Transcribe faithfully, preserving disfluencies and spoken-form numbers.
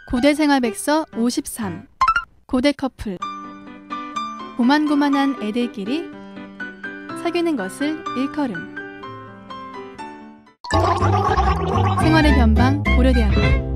고대생활백서 오십삼. 고대 커플. 고만고만한 애들끼리 사귀는 것을 일컬음. 생활의 변방 고려대학교.